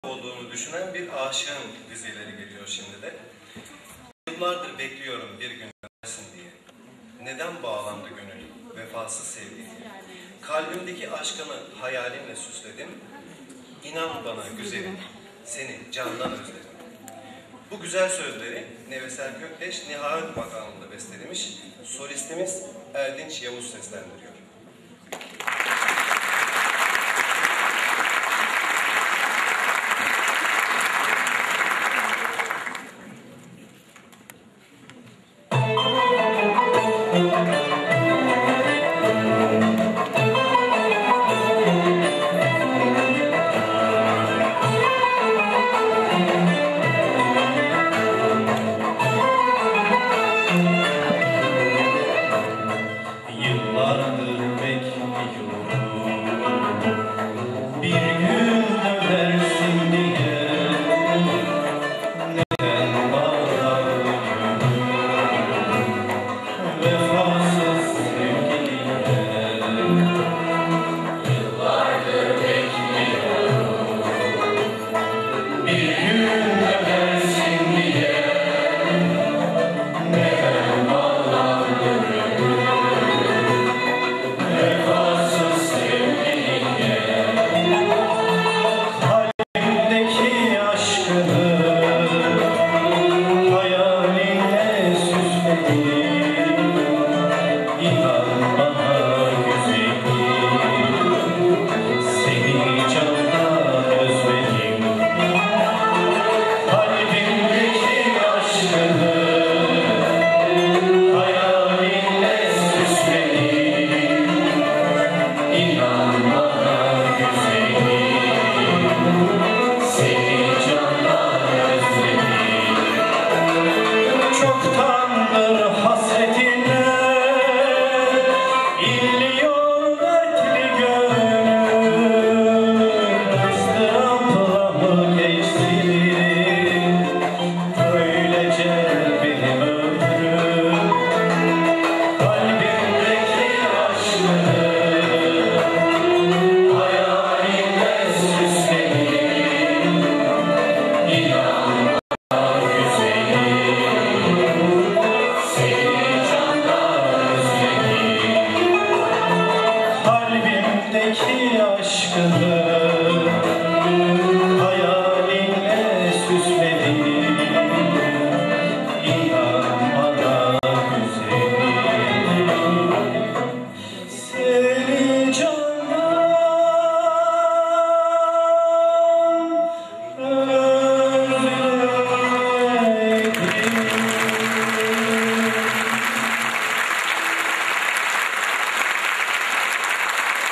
olduğunu düşünen bir aşığın dizeleri geliyor şimdi de. Yıllardır bekliyorum bir gün dönersin diye. Neden bağlandı gönül vefasız sevgiye? Kalbimdeki aşkını hayalimle süsledim. İnan bana güzelim, seni candan özledim. Bu güzel sözleri Nevesel Kökteş Nihavet makamında bestelemiş. Solistimiz Erdinç Yavuz seslendiriyor.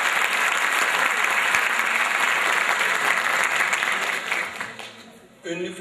Ünlü